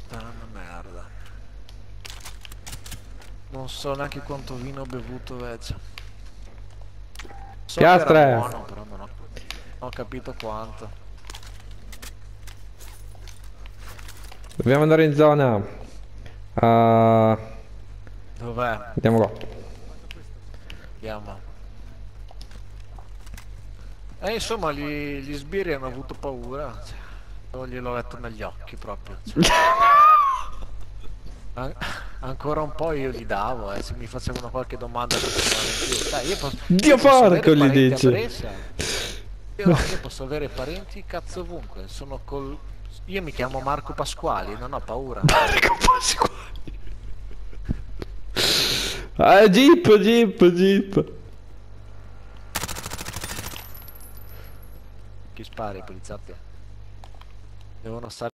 Puttana merda. Non so neanche quanto vino ho bevuto invece. So che era Piastre! buono, però non ho capito quanto. Dobbiamo andare in zona. Ah, Dov'è? andiamo qua. Andiamo. Insomma, gli sbirri hanno avuto paura. Cioè, io gliel'ho letto negli occhi proprio. Cioè. An- Ancora un po' io gli davo, se mi facevano qualche domanda particolare in più. Dai, io Dio posso avere porco gli parenti a dice. Brescia. Io posso avere parenti cazzo ovunque. Io mi chiamo Marco Pasquali, non ho paura. Marco Pasquale. Ah, Jeep, Jeep, Jeep. Chi spara i poliziotti? Devono stare